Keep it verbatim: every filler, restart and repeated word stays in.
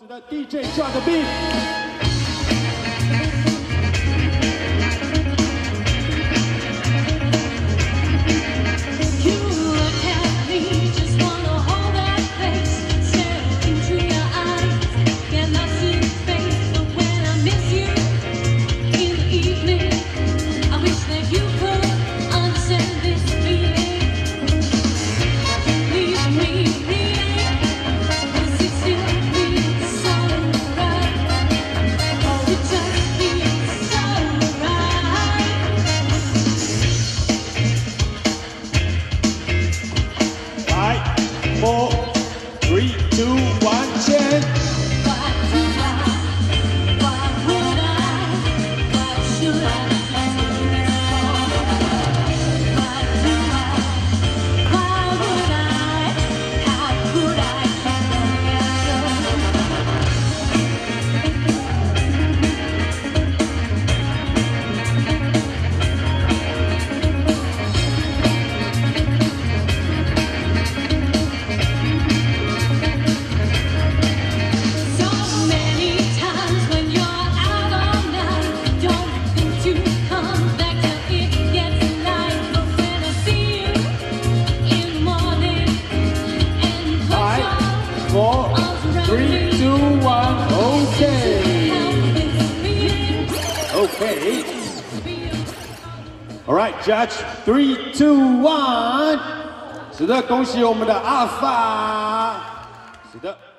的 D J John 的 beat。 Four, three, two, one, ten. Why do I? Why would I? Why should I do this for? Why do I? Why would I? How could I Four, three, two, one, okay. Okay. All right, judge, three, two, one. 是的，恭喜我们的阿法。是的。